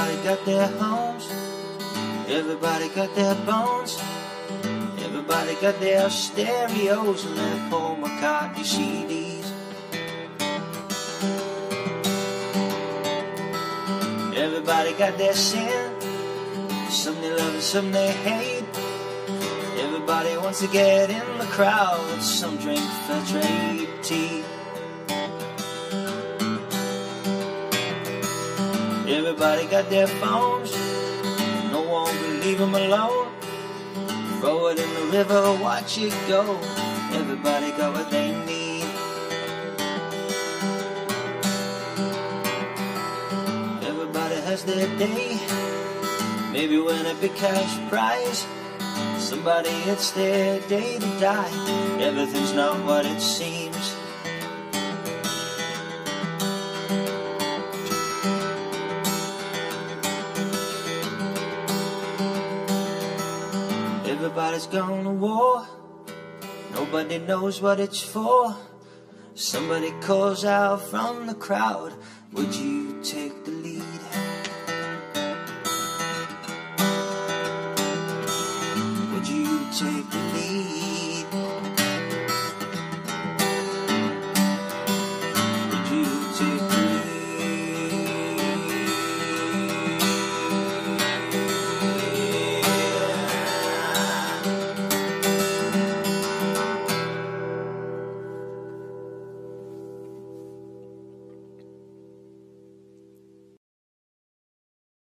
Everybody got their homes, everybody got their bones, everybody got their stereos and their Paul McCartney CDs. Everybody got their sin, some they love and some they hate. Everybody wants to get in the crowd, some drink filtered tea. Everybody got their phones, no one will leave them alone. Throw it in the river, watch it go. Everybody got what they need. Everybody has their day, maybe win a big cash prize. Somebody, it's their day to die. Everything's not what it seems. Everybody's gone to war, nobody knows what it's for. Somebody calls out from the crowd, would you